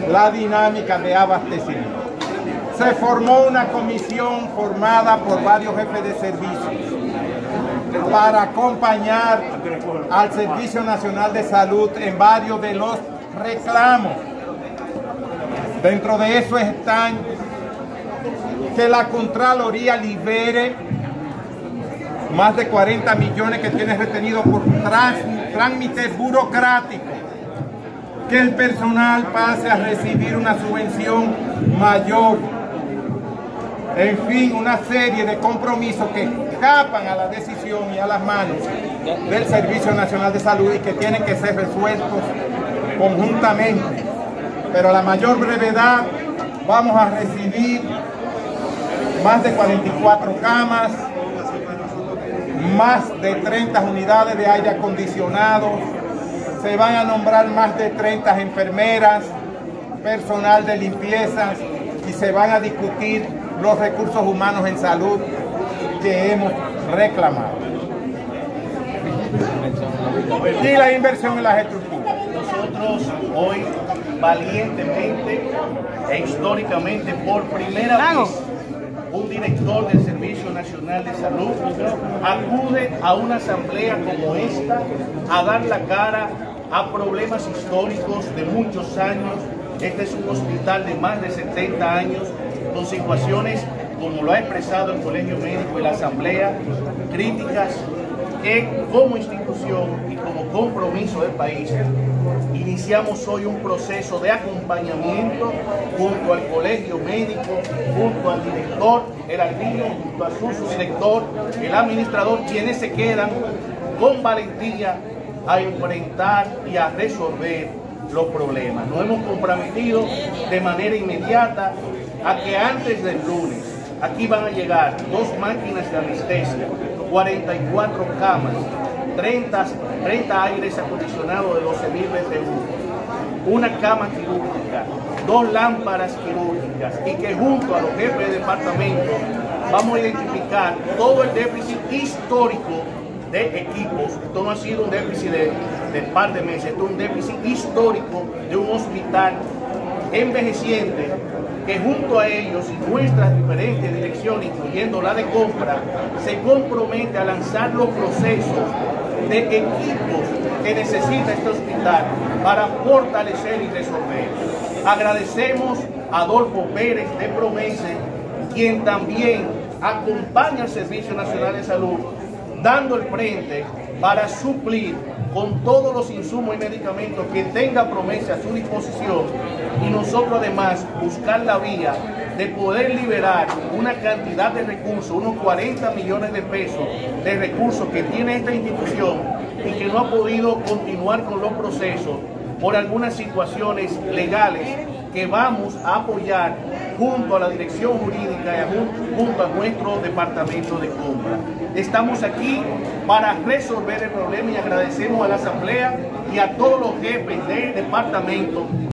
la dinámica de abastecimiento. Se formó una comisión formada por varios jefes de servicios para acompañar al Servicio Nacional de Salud en varios de los reclamos. Dentro de eso están que la Contraloría libere más de 40 millones que tiene retenido por trámites burocráticos, que el personal pase a recibir una subvención mayor, en fin, una serie de compromisos que escapan a la decisión y a las manos del Servicio Nacional de Salud y que tienen que ser resueltos conjuntamente. Pero a la mayor brevedad vamos a recibir más de 44 camas, más de 30 unidades de aire acondicionado, se van a nombrar más de 30 enfermeras, personal de limpieza y se van a discutir los recursos humanos en salud que hemos reclamado. Y la inversión en las estructuras. Nosotros hoy valientemente e históricamente por primera vez un director del Servicio Nacional de Salud acude a una asamblea como esta a dar la cara a problemas históricos de muchos años. Este es un hospital de más de 70 años con situaciones, como lo ha expresado el Colegio Médico y la Asamblea, críticas que como institución y como compromiso del país iniciamos hoy un proceso de acompañamiento junto al Colegio Médico, junto al director, el albino, junto a su subdirector, el administrador, quienes se quedan con valentía a enfrentar y a resolver los problemas. Nos hemos comprometido de manera inmediata a que antes del lunes aquí van a llegar 2 máquinas de anestesia, 44 camas, 30 aires acondicionados de 12.000 BTU, una cama quirúrgica, 2 lámparas quirúrgicas y que junto a los jefes de departamento vamos a identificar todo el déficit histórico de equipos. Esto no ha sido un déficit de par de meses, esto es un déficit histórico de un hospital envejeciente que junto a ellos y nuestras diferentes direcciones, incluyendo la de compra, se compromete a lanzar los procesos de equipos que necesita este hospital para fortalecer y resolver. Agradecemos a Adolfo Pérez de Promese, quien también acompaña al Servicio Nacional de Salud, dando el frente para suplir con todos los insumos y medicamentos que tenga Promese a su disposición, y nosotros además buscar la vía de poder liberar una cantidad de recursos, unos 40 millones de pesos de recursos que tiene esta institución y que no ha podido continuar con los procesos por algunas situaciones legales que vamos a apoyar junto a la dirección jurídica y junto a nuestro departamento de compra. Estamos aquí para resolver el problema y agradecemos a la Asamblea y a todos los jefes del departamento